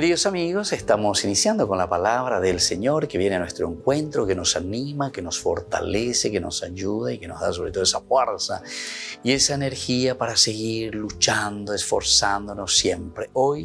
Queridos amigos, estamos iniciando con la palabra del Señor que viene a nuestro encuentro, que nos anima, que nos fortalece, que nos ayuda y que nos da sobre todo esa fuerza y esa energía para seguir luchando, esforzándonos siempre. Hoy,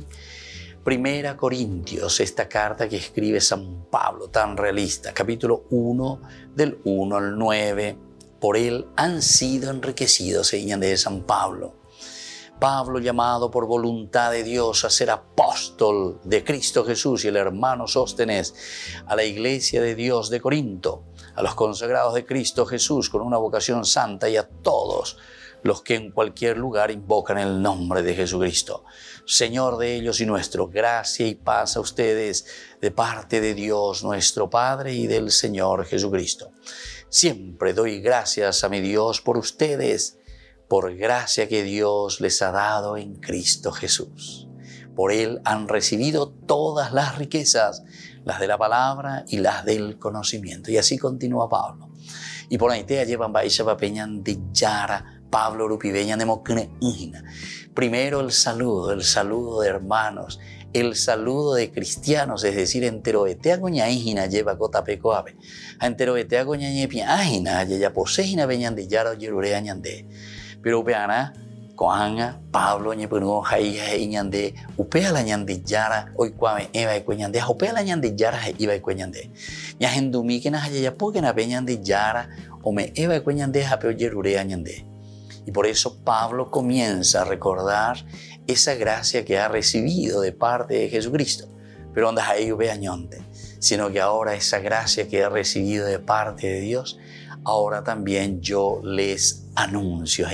1 Corintios, esta carta que escribe San Pablo, tan realista, capítulo 1, del 1 al 9. Por él han sido enriquecidos, señal de San Pablo. Pablo, llamado por voluntad de Dios a ser apóstol de Cristo Jesús, y el hermano Sóstenes, a la iglesia de Dios de Corinto, a los consagrados de Cristo Jesús con una vocación santa y a todos los que en cualquier lugar invocan el nombre de Jesucristo, Señor de ellos y nuestro, gracia y paz a ustedes de parte de Dios nuestro Padre y del Señor Jesucristo. Siempre doy gracias a mi Dios por ustedes, por gracia que Dios les ha dado en Cristo Jesús. Por él han recibido todas las riquezas, las de la palabra y las del conocimiento. Y así continúa Pablo. Y por ahí te llevan baisha papeñan de yara, Pablo rupibeña de mocne ingina. Primero el saludo de hermanos, el saludo de cristianos, es decir, enteroetea goña ingina lleva cotapecoape. Enteroetea goña ñepia ágina, ya poseina veñan de yara o yerurea ñande. Pero upeana, coanga, Pablo, ñepuno, jai ñande, upea la ñande yara, hoy cuame, eva y cueñande, upea la ñande yara, iba y cueñande. Ñajendumi que na jaya poque na peñande yara, o me eva y cueñande, japeo yerurea ñande. Y por eso Pablo comienza a recordar esa gracia que ha recibido de parte de Jesucristo. Pero donde ahí upea ñonte, sino que ahora esa gracia que ha recibido de parte de Dios, ahora también yo les anuncio,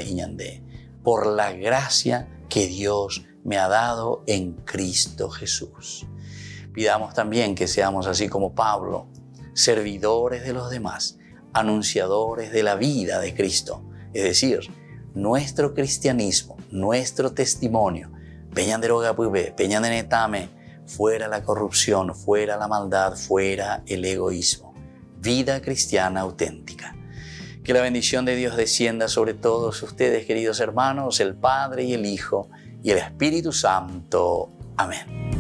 por la gracia que Dios me ha dado en Cristo Jesús. Pidamos también que seamos así como Pablo, servidores de los demás, anunciadores de la vida de Cristo. Es decir, nuestro cristianismo, nuestro testimonio, peñan de rogapuibe, peñan de netame, fuera la corrupción, fuera la maldad, fuera el egoísmo. Vida cristiana auténtica. Que la bendición de Dios descienda sobre todos ustedes, queridos hermanos, el Padre y el Hijo y el Espíritu Santo. Amén.